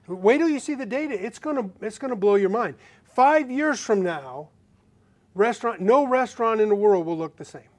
Wait till you see the data. It's gonna blow your mind. 5 years from now, no restaurant in the world will look the same.